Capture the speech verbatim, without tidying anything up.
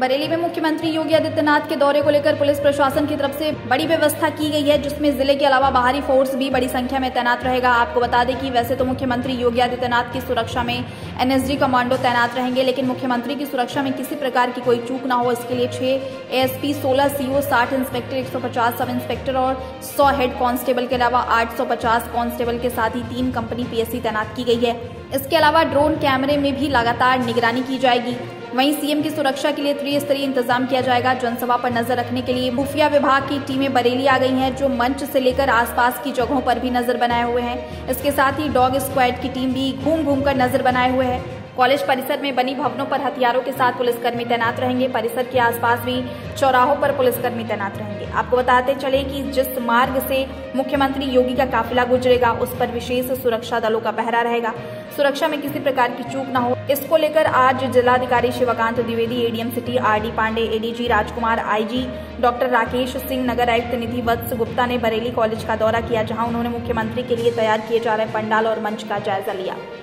बरेली में मुख्यमंत्री योगी आदित्यनाथ के दौरे को लेकर पुलिस प्रशासन की तरफ से बड़ी व्यवस्था की गई है, जिसमें जिले के अलावा बाहरी फोर्स भी बड़ी संख्या में तैनात रहेगा। आपको बता दें कि वैसे तो मुख्यमंत्री योगी आदित्यनाथ की सुरक्षा में एनएसजी कमांडो तैनात रहेंगे, लेकिन मुख्यमंत्री की सुरक्षा में किसी प्रकार की कोई चूक न हो, इसके लिए छह एएसपी, सोलह सीओ, साठ इंस्पेक्टर, एक सौ पचास सब इंस्पेक्टर और सौ हेड कांस्टेबल के अलावा आठ सौ पचास कांस्टेबल के साथ ही तीन कंपनी पीएससी तैनात की गई है। इसके अलावा ड्रोन कैमरे में भी लगातार निगरानी की जाएगी। वहीं सीएम की सुरक्षा के लिए त्रिस्तरीय इंतजाम किया जाएगा। जनसभा पर नजर रखने के लिए खुफिया विभाग की टीमें बरेली आ गई हैं, जो मंच से लेकर आसपास की जगहों पर भी नजर बनाए हुए हैं। इसके साथ ही डॉग स्क्वाड की टीम भी घूम घूम कर नजर बनाए हुए है। कॉलेज परिसर में बनी भवनों पर हथियारों के साथ पुलिसकर्मी तैनात रहेंगे। परिसर के आसपास भी चौराहों पर पुलिसकर्मी तैनात रहेंगे। आपको बताते चले कि जिस मार्ग से मुख्यमंत्री योगी का काफिला गुजरेगा, उस पर विशेष सुरक्षा दलों का पहरा रहेगा। सुरक्षा में किसी प्रकार की चूक न हो, इसको लेकर आज जिलाधिकारी Shivkant Dwivedi, ADM city R D Pandey, ADG Rajkumar, IG doctor Rakesh Singh, नगर आयुक्त निधि वत्स गुप्ता ने बरेली कॉलेज का दौरा किया, जहां उन्होंने मुख्यमंत्री के लिए तैयार किए जा रहे पंडाल और मंच का जायजा लिया।